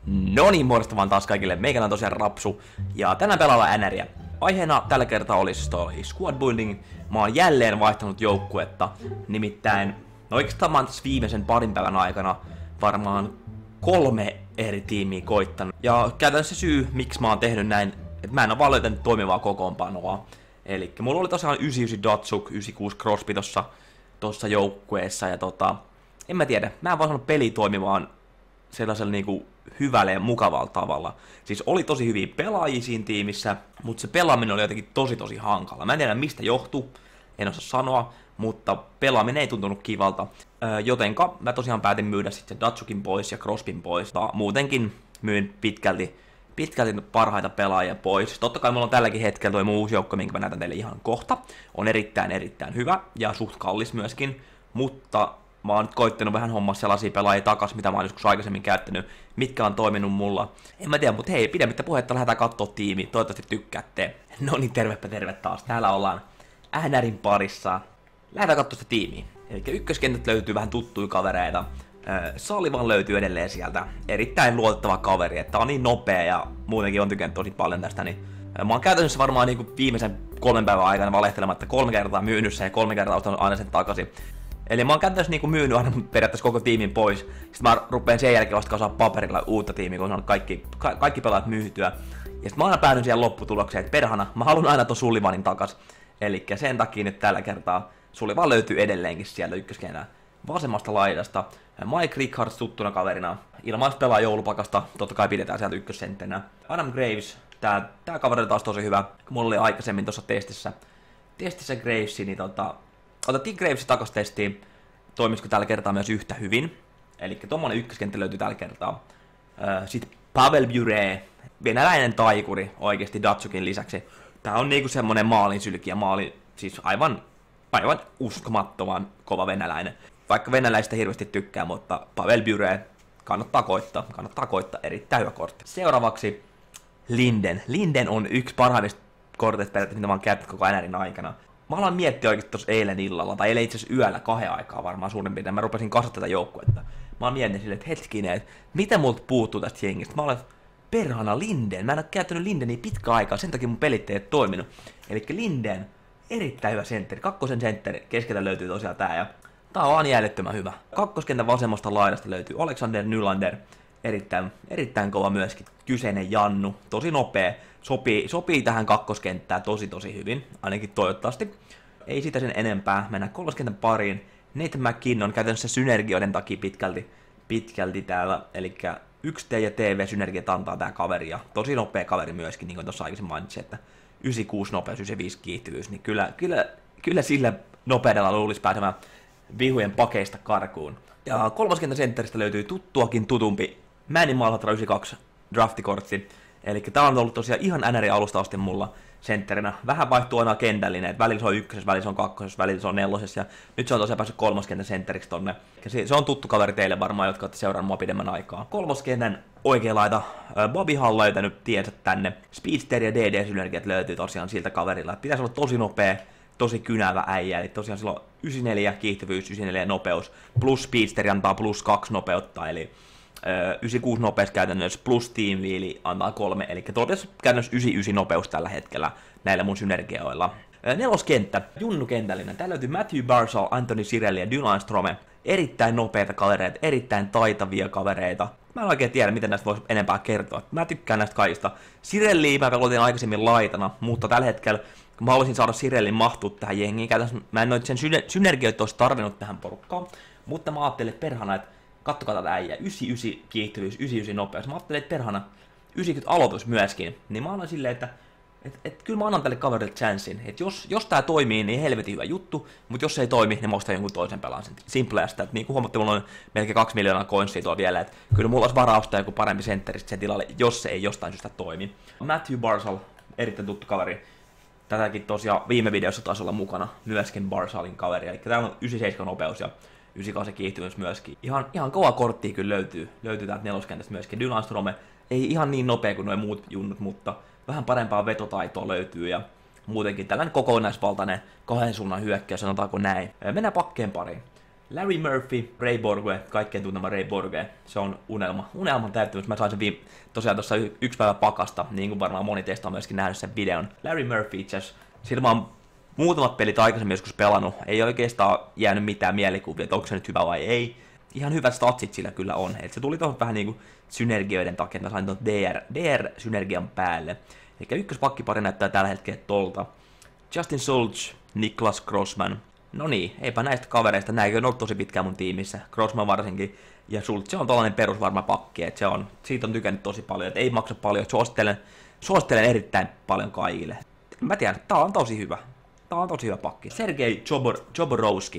No niin, morjesta vaan taas kaikille. Meikänä on tosiaan Rapsu. Ja tänään pelaillaan NRiä. Aiheena tällä kertaa olisi toi squad building. Mä oon jälleen vaihtanut joukkuetta. Nimittäin, no oikeastaan mä oon tässä viimeisen parin päivän aikana varmaan 3 eri tiimiä koittanut. Ja käytännössä se syy, miksi mä oon tehnyt näin, että mä en oo vaan löytänyt toimivaa kokoonpanoa. Eli mulla oli tosiaan 99 Datsuk, 96 Crosby tossa joukkueessa. Ja en mä tiedä, mä en vaan saanut peli toimimaan sellaisella niinku hyvällä ja mukavalla tavalla. Siis oli tosi hyviä pelaajia siinä tiimissä, mutta se pelaaminen oli jotenkin tosi hankala. Mä en tiedä mistä johtuu, en osaa sanoa, mutta pelaaminen ei tuntunut kivalta. Jotenka mä tosiaan päätin myydä sitten Datsukin pois ja Crosbyn pois. Muutenkin myyn pitkälti parhaita pelaajia pois. Totta kai mulla on tälläkin hetkellä toi muu uusi joukko, minkä mä näytän teille ihan kohta. On erittäin hyvä ja suht kallis myöskin, mutta mä oon nyt koittanut vähän hommaa sellaisia pelaajia takas, mitä mä oon joskus aikaisemmin käyttänyt, mitkä on toiminut mulla. En mä tiedä, mutta hei, pidemmittä puhetta lähdetään kattoo tiimi, toivottavasti tykkäätte. No niin, terve taas. Täällä ollaan NRin parissa. Lähdetään kattoo sitä tiimiä. Eli ykköskentät löytyy vähän tuttuja kavereita. Sullivan löytyy edelleen sieltä. Erittäin luotettava kaveri, että on niin nopea ja muutenkin on tykännyt tosi paljon tästä. Niin mä oon käytännössä varmaan niin viimeisen 3 päivän aikana valehtelematta 3 kertaa myynyt sen ja 3 kertaa ostanut aina sen takaisin. Eli mä oon käytännössä niinku myynyt aina periaatteessa koko tiimin pois. Sitten mä rupeen sen jälkeen vasta kasaan paperilla uutta tiimiä, kun on saanut kaikki pelaajat myytyä. Ja sit mä aina päädyin siihen lopputulokseen, että perhana, mä haluan aina ton Sullivanin takas. Elikkä sen takia nyt tällä kertaa Sullivan löytyy edelleenkin sieltä ykköskentää vasemmasta laidasta. Mike Rickards tuttuna kaverina. Ilmais pelaa joulupakasta, totta kai pidetään sieltä ykkössenttenä. Adam Graves, tää kaveri on taas tosi hyvä. Mulla oli aikaisemmin tuossa testissä Gravesi, niin otettiin Gravesin takas testiin, toimisiko tällä kertaa myös yhtä hyvin. Eli tommonen ykköskenttä löytyy tällä kertaa. Sitten Pavel Bure, venäläinen taikuri oikeesti Datsukin lisäksi. Tää on niinku semmonen maalinsylkiä, siis aivan uskomattoman kova venäläinen. Vaikka venäläistä hirveästi tykkää, mutta Pavel Bure kannattaa koittaa, erittäin hyvä kortti. Seuraavaksi Linden. Linden on yksi parhaimmista korteista periaatteessa, mitä mä oon käyttänyt koko NRin aikana. Mä aloin miettiä oikeesti tossa eilen illalla, tai eilen itse asiassa yöllä 2 aikaa varmaan suurin piirtein. Mä rupesin kasvattaa tätä joukkuetta. Mä mietin silleen, että hetkinen, että mitä multa puuttuu tästä jengistä. Mä olen perhana Linden. Mä en oo käyttänyt Lindeniä pitkä aikaa, sen takia mun pelit ei toiminut. Elikkä Linden, erittäin hyvä sentteri. Kakkosen sentteri, keskeltä löytyy tosiaan tää ja tää on vaan jäljettömän hyvä. Kakkoskentän vasemmasta laidasta löytyy Alexander Nylander. Erittäin kova myöskin. Kyseinen Jannu, tosi nopea. Sopii tähän kakkoskenttään tosi hyvin, ainakin toivottavasti. Ei sitä sen enempää, mennään kolmoskentän pariin. Nathan McKinnon käytännössä synergioiden takia pitkälti täällä, eli 1T ja TV-synergiat antaa tää kaveri, ja tosi nopea kaveri myöskin, niin kuin tuossa aikaisemmin mainitsin, että 96 nopeus, 95 kiihtyvyys, niin kyllä sillä nopeudella luulisi pääsemään vihujen pakeista karkuun. Ja kolmoskentän sentteristä löytyy tuttuakin tutumpi Manny Malhotra 92 draftikortti. Eli tää on ollut tosiaan ihan NRin alusta asti mulla sentterinä. Vähän vaihtuu aina kentällinen, että välillä se on 1, välillä se on 2, välillä se on 4, ja nyt se on tosiaan päässyt kolmoskentän sentteriksi tonne. Ja se on tuttu kaveri teille varmaan, jotka olette seurannut mua pidemmän aikaa. Kolmoskentän oikea laita, Bobby Hall löytänyt tiensä tänne. Speedster ja DD-synergiat löytyy tosiaan siltä kaverilla. Et pitäisi olla tosi nopea, tosi kynävä äijä, eli tosiaan silloin 94 kiihtyvyys, 94 nopeus, plus Speedster antaa plus 2 nopeutta, eli 96 nopeus käytännössä plus Team Wheel antaa 3, eli käytännössä 99 nopeus tällä hetkellä näillä mun synergioilla. Neloskenttä, Junnu kentällinen. Täällä löytyy Matthew Barzal, Anthony Cirelli ja Dylan Strome. Erittäin nopeita kavereita, erittäin taitavia kavereita. Mä en oikein tiedä, miten näistä voisi enempää kertoa. Mä tykkään näistä kaikista. Cirelli mä pelotin aikaisemmin laitana, mutta tällä hetkellä, kun mä haluaisin saada Cirellin mahtua tähän jengiin, käytännössä mä en noita sen synergioita olisi tarvinnut tähän porukkaan, mutta mä ajattelin, että perhana, että kattokaa tätä äijää, 99 kiihtyvyys, 99 nopeus. Mä ajattelin, että perhana 90 aloitus myöskin. Niin mä annan silleen, että kyllä mä annan tälle kaverille chanssin. Että jos tää toimii, niin helvetin hyvä juttu. Mutta jos se ei toimi, niin mä ostan jonkun toisen pelaan sen. Simpleästä. Että niin kuin huomattiin, mulla on melkein 2 miljoonaa coinsia tuolla vielä. Että kyllä mulla olisi varaa ostaa joku parempi sentteri sen tilalle, jos se ei jostain syystä toimi. Matthew Barzal, erittäin tuttu kaveri. Tätäkin tosiaan viime videossa taisi olla mukana myöskin Barzalin kaveri. Eli täällä on 97 nopeus ja 98 kiihtyvyys myöskin. Ihan kova korttia kyllä löytyy täältä neloskentästä myöskin. Dylan Strome ei ihan niin nopea kuin nuo muut junnut, mutta vähän parempaa vetotaitoa löytyy ja muutenkin tällainen kokonaisvaltainen 2 suunnan hyökkäys, sanotaanko näin. Mennään pakkeen pariin. Larry Murphy, Ray Borgue, kaikkien tuntema Ray Borgue, se on unelman täyttymys. Mä sain sen tosiaan tuossa yksi päivä pakasta, niin kuin varmaan moni teistä on myöskin nähnyt sen videon. Larry Murphy itse asiassa, sillä mä oon muutamat pelit aikaisemmin joskus pelannut, ei oikeastaan jäänyt mitään mielikuvia, että onko se nyt hyvä vai ei. Ihan hyvät statsit sillä kyllä on, että se tuli tuohon vähän niinku synergioiden takia, että mä sain tuon DR-synergian päälle. Eli ykköspakkipari näyttää tällä hetkellä tolta. Justin Schultz, Niklas Grossman. No niin, eipä näistä kavereista, näinkö on ollut tosi pitkään mun tiimissä, Grossman varsinkin. Ja Schultz on tollanen perusvarma pakki, että siitä on tykännyt tosi paljon, että ei maksa paljon, suosittelen erittäin paljon kaikille. Mä tiedän, tää on tosi hyvä. Tää on tosi hyvä pakki. Sergei Choborowski.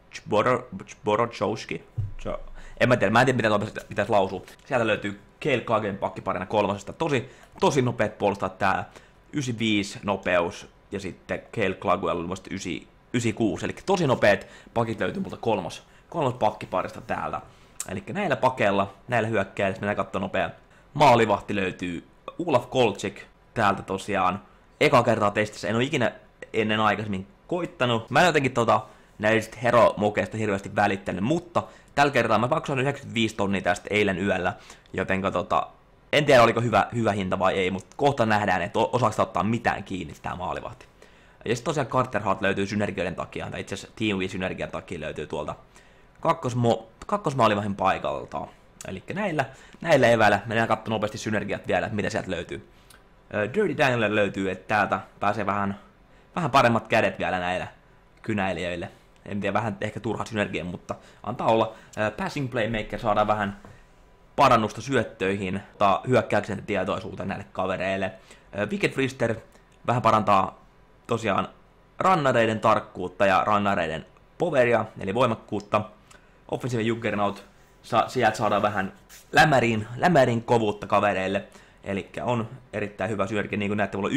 En mä tiedä miten pitäisi lausua. Sieltä löytyy Cale Kagen pakkiparina 3. Tosi nopeat puolustajat täällä. 95 nopeus ja sitten Cale Claguel oli muista 96. Eli tosi nopeat pakit löytyy multa kolmos pakkiparista täältä. Eli näillä pakeilla, näillä hyökkäillä, mennään katsoa nopea. Maalivahti löytyy Olaf Kolchik täältä tosiaan. Eka kertaa testissä, en ole ikinä ennen aikaisemmin koittanut. Mä en jotenkin näistä hero-mokeista hirveästi välittänyt, mutta tällä kertaa mä maksoin 95 tonnia tästä eilen yöllä, jotenka en tiedä oliko hyvä hinta vai ei, mutta kohta nähdään, että osaako ottaa mitään kiinni tää maalivahti. Ja sitten tosiaan Carter Hart löytyy synergioiden takia, tai itse asiassa Team V-synergian takia löytyy tuolta kakkosmaalivahin paikalta. Eli näillä eväillä mennään katsomaan nopeasti synergiat vielä, mitä sieltä löytyy. Dirty Daniel löytyy, että täältä pääsee vähän paremmat kädet vielä näillä kynäilijöille. En tiedä, vähän ehkä turha synergia, mutta antaa olla. Passing Playmaker saadaan vähän parannusta syöttöihin tai hyökkäyksen tietoisuuteen näille kavereille. Wicked Frister vähän parantaa tosiaan rannareiden tarkkuutta ja rannareiden poweria, eli voimakkuutta. Offensive Juggernaut, sieltä saadaan vähän lämärin kovuutta kavereille. Eli on erittäin hyvä synergia, niin kuin näette, mulla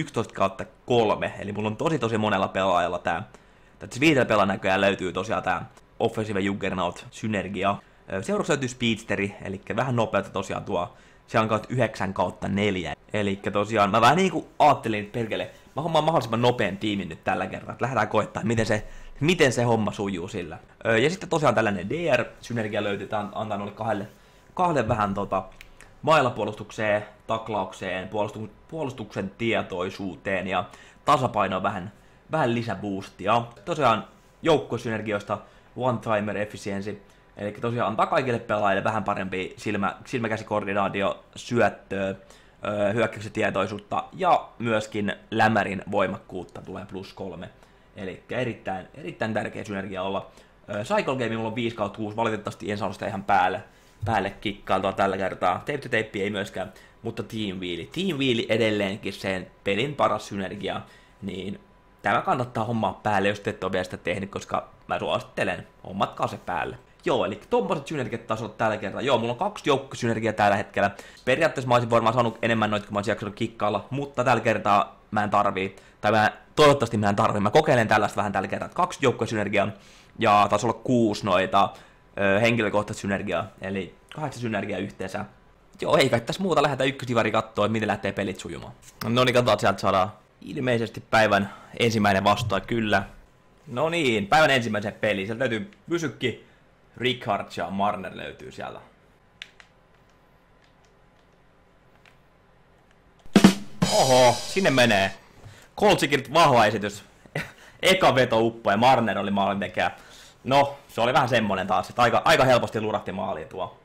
on 11/3, eli mulla on tosi monella pelaajalla tää. Tässä 5 pelaajalla näköjään löytyy tosiaan tää Offensive Juggernaut-synergia. Seuraavaksi löytyy Speedsteri, eli vähän nopeutta tosiaan tuo. Se on 9/4. Eli tosiaan mä vähän niinku ajattelin, että perkele, mä hommaan mahdollisimman nopean tiimin nyt tällä kertaa. Että lähdetään koittaa, miten se homma sujuu sillä. Ja sitten tosiaan tällainen DR-synergia löytyy, tää antaa noille kahdelle vähän mailapuolustukseen, taklaukseen, puolustuksen tietoisuuteen ja tasapainoon vähän lisäboostia. Tosiaan joukkosynergioista one-timer efficiency, eli tosiaan antaa kaikille pelaajille vähän parempi silmäkäsikoordinaatio, syöttöä, hyökkäyksen tietoisuutta ja myöskin lämärin voimakkuutta tulee +3. Eli erittäin tärkeä synergia olla. Cycle Game mulla on 5/6, valitettavasti en saanut sitä ihan päälle kikkailtua tällä kertaa. Tape to Tape ei myöskään, mutta Team Wheel edelleenkin sen pelin paras synergia, niin tämä kannattaa hommaa päälle, jos te et ole vielä sitä tehnyt, koska mä suosittelen, hommatkaa se päälle. Joo, eli tommoset synergiat taas on tällä kertaa. Joo, mulla on 2 joukkosynergiaa tällä hetkellä. Periaatteessa mä olisin varmaan saanut enemmän noita, kun mä olisin jaksanut kikkailla, mutta tällä kertaa mä en tarvii, toivottavasti mä en tarvii. Mä kokeilen tällaista vähän tällä kertaa, 2 joukkosynergiaa ja taisi olla 6 noita henkilökohtaista synergiaa, eli 8 synergiaa yhteensä. Joo, ei kai tässä muuta, lähdetään ykkösivari kattoo, miten lähtee pelit sujumaan. No niin, katsotaan, sieltä saadaan ilmeisesti päivän ensimmäinen vastaan, kyllä. No niin, päivän ensimmäisen peli. Sieltä löytyy Pysykki, Rickards ja Marner löytyy sieltä. Oho, sinne menee. Koltsikin vahva esitys. Eka veto uppo ja Marner oli maalintekijä. No, se oli vähän semmonen taas, että aika helposti lurahti maaliin tuo.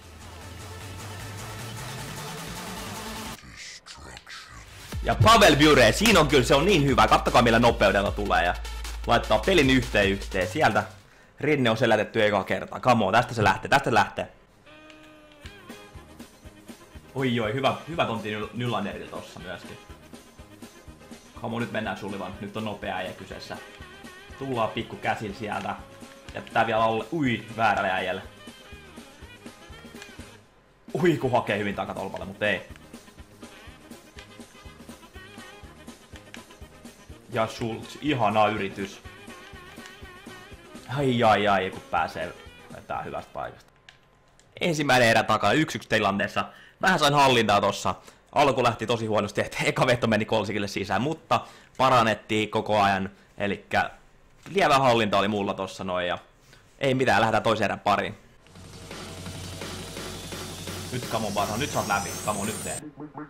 Ja Pavel Bure, siinä on kyllä, se on niin hyvä. Kattokaa millä nopeudella tulee ja laittaa pelin yhteen. Sieltä rinne on selätetty eka kertaa. Come on, tästä se lähtee. Oi, hyvä tontti Nylanderilta tossa myöskin. Come on, nyt mennään Sullivan. Nyt on nopea äijä kyseessä. Tullaan pikku käsin sieltä. Jättää vielä alle. Ui, väärälle äijälle. Ui, kun hakee hyvin takatolpalle, mutta ei. Ja Schultz, ihana yritys. Ai, kun pääsee vetää hyvästä paikasta. Ensimmäinen erä takana, 1-1 tilanteessa. Vähän sain hallintaa tossa. Alku lähti tosi huonosti, että eka veto meni Kolsikille sisään, mutta parannettiin koko ajan. Elikkä lievä hallinta oli mulla tossa noin ja Ei mitään, lähdetään toisen erän pariin. Nyt Kamo Barsa, nyt sä oot läpi. Kamo, nyt tee.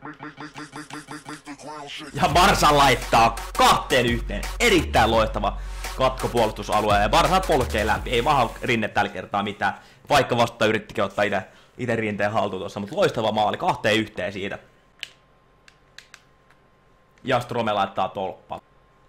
Ja Barsa laittaa 2-1. Erittäin loistava katkopuolustusalue. Ja Barsa polkee läpi. Ei vaan rinne tällä kertaa mitään. Vaikka vasta yrittikin ottaa ite rinteen haltuun tuossa. Mutta loistava maali. 2-1 siitä. Ja Strome laittaa tolppa.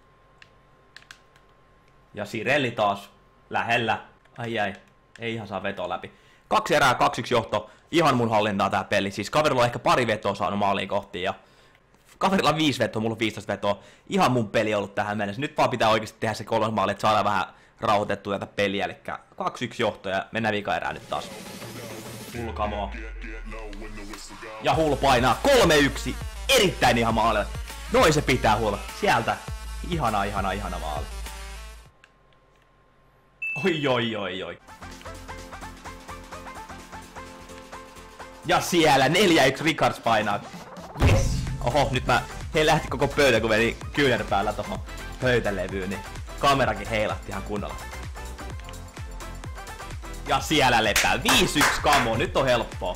Ja Sirelli taas lähellä. Ai. Ei ihan saa vetoa läpi. 2 erää, 2-1 johto. Ihan mun hallintaa tää peli. Siis kaverilla on ehkä pari vetoa saanut maaliin kohtiin. Ja kaverilla on 5 vetoa, mulla on 15 vetoa. Ihan mun peli on ollut tähän mennessä. Nyt vaan pitää oikeasti tehdä se 3 maali, että saadaan vähän rauhoitettua tätä peliä. Eli 2-1 johto ja mennään vika erään nyt taas. Hull Kamoa. Ja Hull painaa 3-1. Erittäin ihan maali. Noin se pitää Hull. Sieltä. Ihana maali. Oi. Ja siellä 4-1 Ricards painaa. Yes. Oho, nyt he lähti koko pöytä, kun meni kyynärpäällä tohon pöytälevyyn, niin kamerakin heilatti ihan kunnolla. Ja siellä lepää 5-1 Kamo, nyt on helppoa.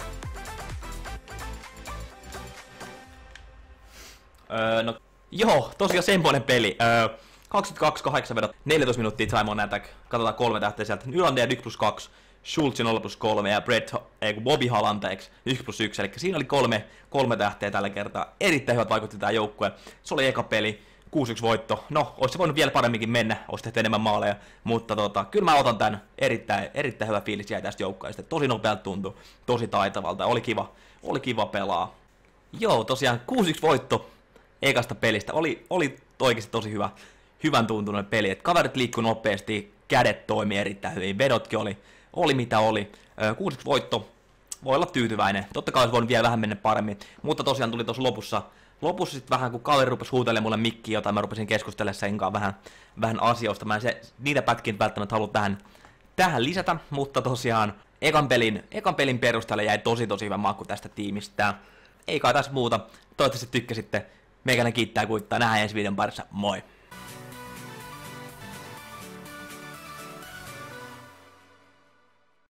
No, joo, tosiaan semmoinen peli. 22-8 vedot, 14 minuuttia Simon Attack. Katsotaan 3 tähteä sieltä. Nylander 1+2. Schultz 0+3 ja Bobby Haaland 1+1, eli siinä oli 3 tähteä tällä kertaa. Erittäin hyvät vaikutti tää joukkue. Se oli eka peli, 6-1 voitto. No, olisi se voinut vielä paremminkin mennä, olisi tehty enemmän maaleja, mutta kyllä mä otan tän erittäin hyvä fiilis jäi tästä joukkueesta. Tosi nopealta tuntui, tosi taitavalta, oli kiva pelaa. Joo, tosiaan 6-1 voitto ekasta pelistä, oli oikeasti tosi hyvän tuntunen peli, että kaverit liikkui nopeasti, kädet toimi erittäin hyvin, vedotkin oli mitä oli. 6 voitto, voi olla tyytyväinen. Totta kai olisi voinut vielä vähän mennä paremmin, mutta tosiaan tuli tuossa lopussa sitten vähän, kun kaveri rupesi huutelemaan mulle mikkiä jotain, mä rupesin keskustelemaan sen kanssa vähän asioista. Mä en niitä pätkin välttämättä halua tähän lisätä, mutta tosiaan ekan pelin perusteella jäi tosi hyvä maku tästä tiimistä. Ei kai tässä muuta. Toivottavasti tykkäsitte. Meikäläinen kiittää kuittaa. Nähdään ensi videon parissa. Moi!